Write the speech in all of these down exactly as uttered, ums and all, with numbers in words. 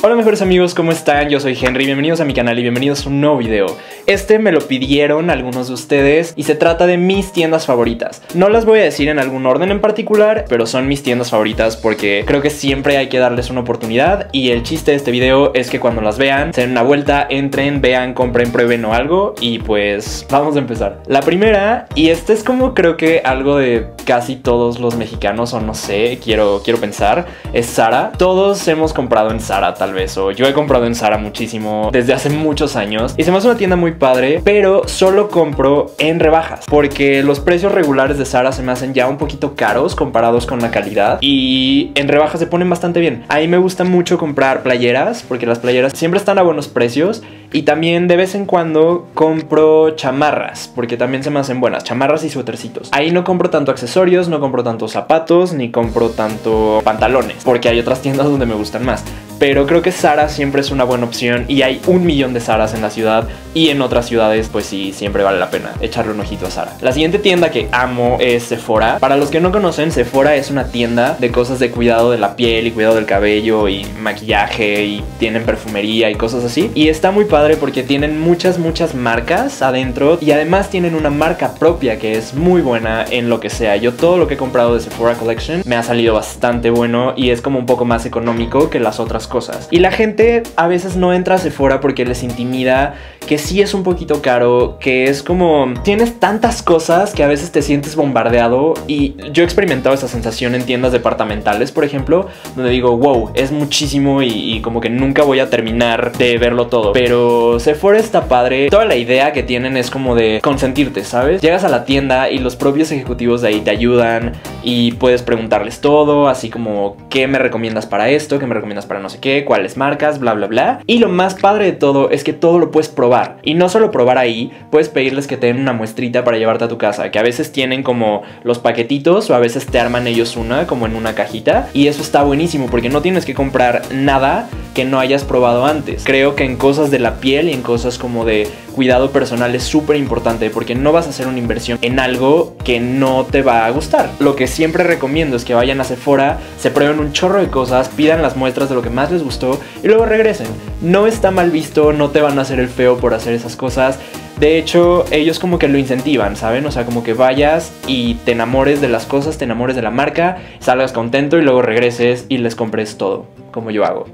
Hola mejores amigos, ¿cómo están? Yo soy Henry, bienvenidos a mi canal y bienvenidos a un nuevo video. Este me lo pidieron algunos de ustedes y se trata de mis tiendas favoritas. No las voy a decir en algún orden en particular, pero son mis tiendas favoritas porque creo que siempre hay que darles una oportunidad y el chiste de este video es que cuando las vean, se den una vuelta, entren, vean, compren, prueben o algo y pues vamos a empezar. La primera, y este es como creo que algo de casi todos los mexicanos o no sé, quiero, quiero pensar, es Zara. Todos hemos comprado en Zara tal vez, o yo he comprado en Zara muchísimo desde hace muchos años y se me hace una tienda muy padre, pero solo compro en rebajas porque los precios regulares de Zara se me hacen ya un poquito caros comparados con la calidad y en rebajas se ponen bastante bien. Ahí me gusta mucho comprar playeras porque las playeras siempre están a buenos precios y también de vez en cuando compro chamarras porque también se me hacen buenas, chamarras y suétercitos. Ahí no compro tanto accesorios, no compro tanto zapatos ni compro tanto pantalones porque hay otras tiendas donde me gustan más. Pero creo que Zara siempre es una buena opción y hay un millón de Zaras en la ciudad y en otras ciudades pues sí, siempre vale la pena echarle un ojito a Zara. La siguiente tienda que amo es Sephora. Para los que no conocen, Sephora es una tienda de cosas de cuidado de la piel y cuidado del cabello y maquillaje y tienen perfumería y cosas así. Y está muy padre porque tienen muchas muchas marcas adentro y además tienen una marca propia que es muy buena en lo que sea. Yo todo lo que he comprado de Sephora Collection me ha salido bastante bueno y es como un poco más económico que las otras cosas. Y la gente a veces no entra a Sephora porque les intimida que sí es un poquito caro, que es como tienes tantas cosas que a veces te sientes bombardeado y yo he experimentado esa sensación en tiendas departamentales, por ejemplo, donde digo, wow, es muchísimo y, y como que nunca voy a terminar de verlo todo. Pero Sephora está padre. Toda la idea que tienen es como de consentirte, ¿sabes? Llegas a la tienda y los propios ejecutivos de ahí te ayudan y puedes preguntarles todo, así como ¿qué me recomiendas para esto? ¿Qué me recomiendas para no sé qué? ¿Cuáles marcas? Bla, bla, bla. Y lo más padre de todo es que todo lo puedes probar. Y no solo probar ahí, puedes pedirles que te den una muestrita para llevarte a tu casa, que a veces tienen como los paquetitos o a veces te arman ellos una, como en una cajita. Y eso está buenísimo porque no tienes que comprar nada que no hayas probado antes. Creo que en cosas de la piel y en cosas como de cuidado personal es súper importante porque no vas a hacer una inversión en algo que no te va a gustar. Lo que siempre recomiendo es que vayan a Sephora, se prueben un chorro de cosas, pidan las muestras de lo que más les gustó y luego regresen. No está mal visto, no te van a hacer el feo por hacer esas cosas. De hecho, ellos como que lo incentivan, ¿saben? O sea, como que vayas y te enamores de las cosas, te enamores de la marca, salgas contento y luego regreses y les compres todo, como yo hago.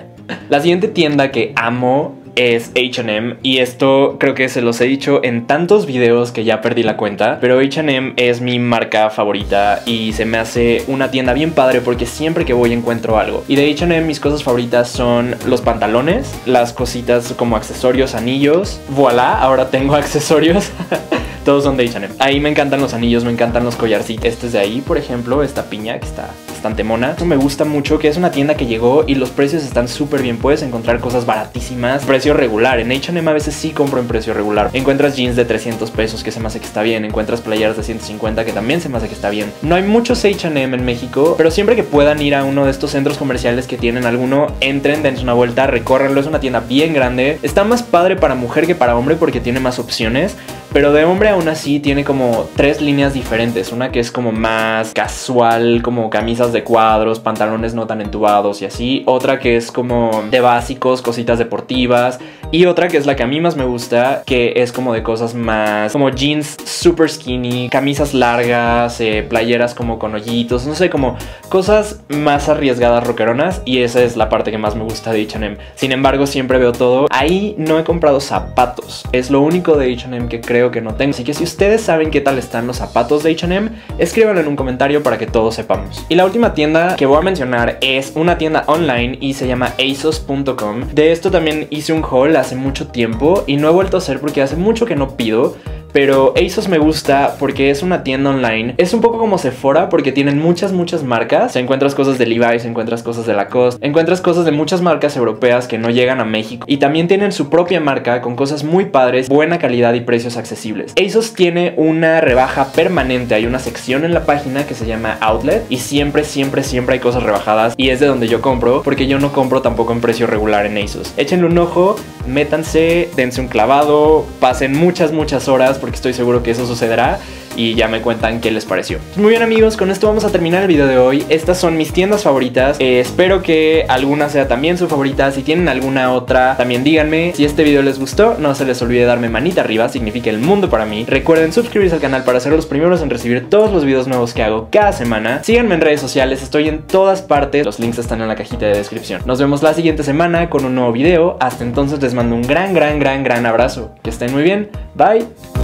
La siguiente tienda que amo es H and M y esto creo que se los he dicho en tantos videos que ya perdí la cuenta, pero H and M es mi marca favorita y se me hace una tienda bien padre porque siempre que voy encuentro algo. Y de H and M mis cosas favoritas son los pantalones, las cositas como accesorios, anillos. Voilà, ahora tengo accesorios. Todos son de H and M. Ahí me encantan los anillos, me encantan los collarcitos. Este es de ahí, por ejemplo, esta piña que está bastante mona. Esto me gusta mucho, que es una tienda que llegó y los precios están súper bien. Puedes encontrar cosas baratísimas, precio regular. En H and M a veces sí compro en precio regular. Encuentras jeans de trescientos pesos, que se me hace que está bien. Encuentras playeras de ciento cincuenta, que también se me hace que está bien. No hay muchos H and M en México, pero siempre que puedan ir a uno de estos centros comerciales que tienen alguno, entren, dense una vuelta, recórrenlo. Es una tienda bien grande. Está más padre para mujer que para hombre porque tiene más opciones. Pero de hombre aún así tiene como tres líneas diferentes. Una que es como más casual, como camisas de cuadros, pantalones no tan entubados y así. Otra que es como de básicos, cositas deportivas. Y otra que es la que a mí más me gusta, que es como de cosas más como jeans super skinny, camisas largas, eh, playeras como con hoyitos, no sé, como cosas más arriesgadas, rockeronas. Y esa es la parte que más me gusta de H and M. Sin embargo, siempre veo todo. Ahí no he comprado zapatos. Es lo único de H and M que creo que no tengo. Así que si ustedes saben qué tal están los zapatos de H and M, escríbanlo en un comentario para que todos sepamos. Y la última tienda que voy a mencionar es una tienda online y se llama asos punto com. De esto también hice un haul hace mucho tiempo y no he vuelto a hacer porque hace mucho que no pido. Pero ASOS me gusta porque es una tienda online. Es un poco como Sephora porque tienen muchas, muchas marcas. Encuentras cosas de Levi's, encuentras cosas de Lacoste, encuentras cosas de muchas marcas europeas que no llegan a México. Y también tienen su propia marca con cosas muy padres, buena calidad y precios accesibles. ASOS tiene una rebaja permanente. Hay una sección en la página que se llama Outlet y siempre, siempre, siempre hay cosas rebajadas. Y es de donde yo compro porque yo no compro tampoco en precio regular en ASOS. Échenle un ojo, métanse, dense un clavado, pasen muchas, muchas horas porque estoy seguro que eso sucederá y ya me cuentan qué les pareció. Muy bien amigos, con esto vamos a terminar el video de hoy. Estas son mis tiendas favoritas. Eh, espero que alguna sea también su favorita. Si tienen alguna otra, también díganme. Si este video les gustó, no se les olvide darme manita arriba, significa el mundo para mí. Recuerden suscribirse al canal para ser los primeros en recibir todos los videos nuevos que hago cada semana. Síganme en redes sociales, estoy en todas partes. Los links están en la cajita de descripción. Nos vemos la siguiente semana con un nuevo video. Hasta entonces les mando un gran, gran, gran, gran abrazo. Que estén muy bien. Bye.